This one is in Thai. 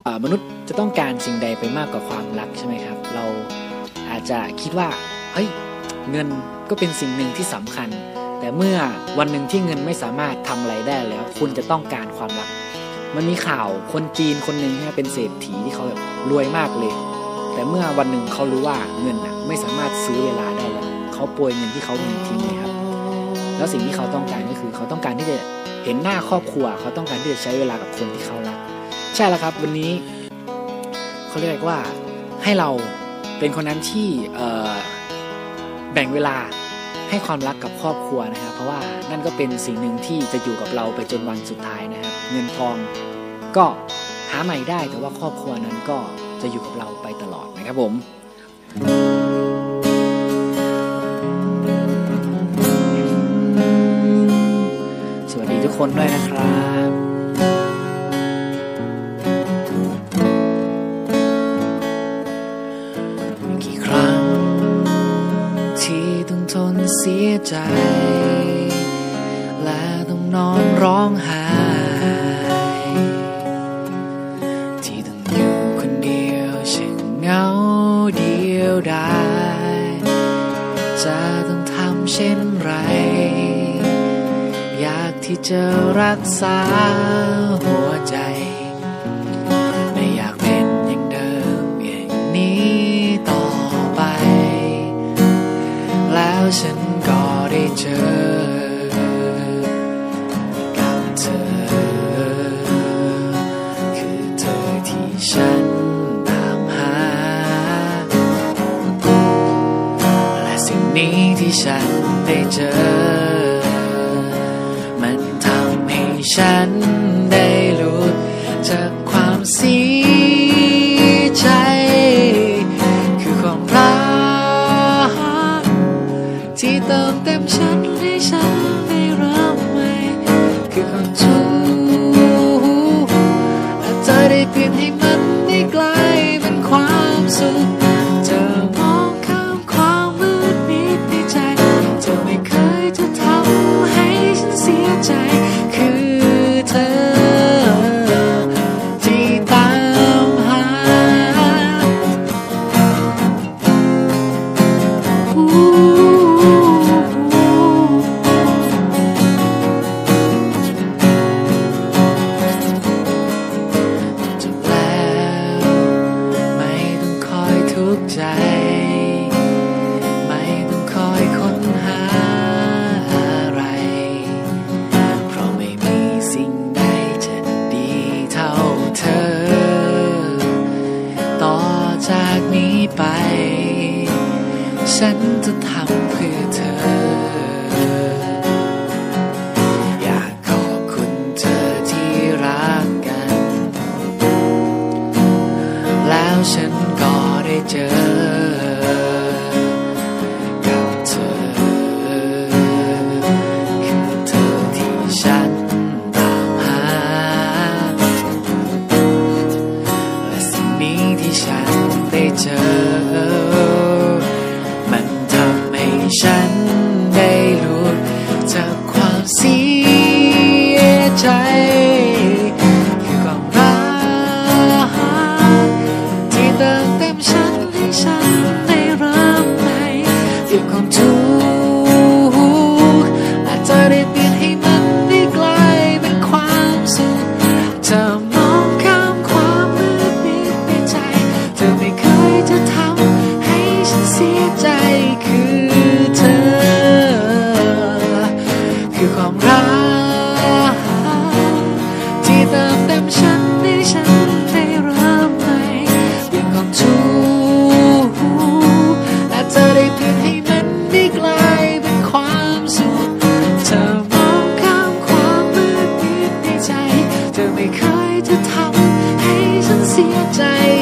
มนุษย์จะต้องการสิ่งใดไปมากกว่าความรักใช่ไหมครับเราอาจจะคิดว่าเฮ้ยเงินก็เป็นสิ่งหนึ่งที่สำคัญแต่เมื่อวันหนึ่งที่เงินไม่สามารถทำอะไรได้แล้วคุณจะต้องการความรักมันมีข่าวคนจีนคนหนึ่งเป็นเศรษฐีที่เขาแบบรวยมากเลยแต่เมื่อวันหนึ่งเขารู้ว่าเงินไม่สามารถซื้อเวลาได้แล้วเขาโปรยเงินที่เขามีทิ้งเลยครับแล้วสิ่งที่เขาต้องการก็คือเขาต้องการที่จะเห็นหน้าครอบครัวเขาต้องการที่จะใช้เวลากับคนที่เขารักใช่แล้วครับวันนี้เขาเรียกว่าให้เราเป็นคนนั้นที่แบ่งเวลาให้ความรักกับครอบครัวนะครับเพราะว่านั่นก็เป็นสิ่งหนึ่งที่จะอยู่กับเราไปจนวันสุดท้ายนะครับเงินทองก็หาใหม่ได้แต่ว่าครอบครัวนั้นก็จะอยู่กับเราไปตลอดนะครับผมสวัสดีทุกคนด้วยนะครับกี่ครั้งที่ต้องทนเสียใจและต้องนอนร้องไห้ที่ต้องอยู่คนเดียวช่างเหงาเดียวดายจะต้องทำเช่นไรอยากที่จะรักษาหัวใจไม่อยากเป็นอย่างเดิมอย่างนี้ต่อไปแล้วฉันก็ได้เจอกับเธอคือเธอที่ฉันตามหาและสิ่งนี้ที่ฉันได้เจอมันทำให้ฉันได้หลุดจากความเสียใจคือความรักที่เติมเต็มฉันให้ฉันได้รับใหม่คือความทุกข์อาจจะได้เปลี่ยนให้มันได้กลายเป็นความสุขเธอมองข้ามความมืดมิดในใจเธอไม่เคยจะทำให้ฉันเสียใจคือเธอที่ตามหาจบแล้วไม่ต้องคอยทุกข์ใจไม่ต้องคอยค้นหาอะไรเพราะไม่มีสิ่งใดจะดีเท่าเธอต่อจากนี้ไปฉันจะทำเพื่อเธออยากขอบคุณเธอที่รักกันแล้วฉันก็ได้เจอกับเธอคือเธอที่ฉันตามหาและสิ่งนี้ที่ฉันได้เจอมันทำให้ฉันได้หลุดจากความเสียใจคือความรักที่เติมเต็มฉันให้ฉันได้รับใหม่เกี่ยวกับความทุกข์อาจจะได้เปลี่ยนให้มันได้กลายเป็นความสุขเธอมองข้ามความมืดมิดในใจเธอไม่เคยจะทำให้ฉันเสียใจคือเธอคือความรักที่เติมเต็มฉันให้ฉันได้รับใหม่เปลี่ยนความทุกข์และเธอได้เปลี่ยนให้มันได้กลายเป็นความสุขเธอมองข้ามความมืดมิดในใจเธอไม่เคยจะทำให้ฉันเสียใจ